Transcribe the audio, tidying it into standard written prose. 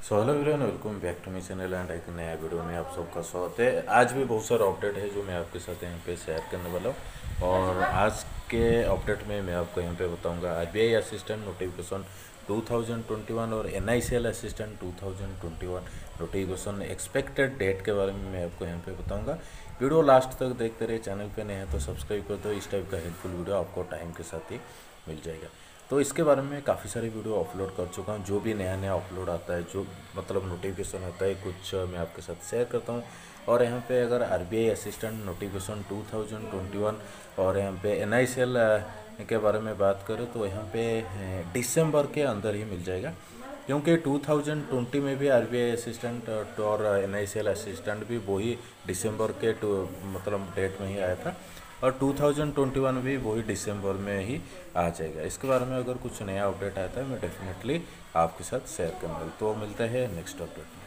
So hello everyone, welcome back to my channel and एक नया video में आप सबका स्वागत है। आज भी बहुत सारा अपडेट है जो मैं आपके साथ यहाँ पे शेयर करने वाला हूँ। और आज के अपडेट में मैं आपको यहाँ पे बताऊँगा आरबीआई असिस्टेंट नोटिफिकेशन 2021 और NICL assistant 2021 notification expected date के बारे में मैं आपको यहाँ पे बताऊँगा। वीडियो लास्ट तक देखते रहे। चैनल पे नए हैं तो सब्सक्राइब कर दो। इस टाइप का हेल्पफुल वीडियो आपको टाइम के साथ ही मिल जाएगा। तो इसके बारे में काफ़ी सारी वीडियो अपलोड कर चुका हूँ। जो भी नया नया अपलोड आता है, जो मतलब नोटिफिकेशन आता है, कुछ मैं आपके साथ शेयर करता हूँ। और यहाँ पे अगर आरबीआई असिस्टेंट नोटिफिकेशन 2021 और यहाँ पे एनआईसीएल के बारे में बात करें तो यहाँ पे दिसंबर के अंदर ही मिल जाएगा, क्योंकि 2020 में भी आरबीआई असिस्टेंट और एनआईसीएल असिस्टेंट भी वही दिसंबर के मतलब डेट में ही आया था। और 2021 भी वही दिसंबर में ही आ जाएगा। इसके बारे में अगर कुछ नया अपडेट आता है मैं डेफिनेटली आपके साथ शेयर करूँगा। तो मिलते हैं नेक्स्ट अपडेट में।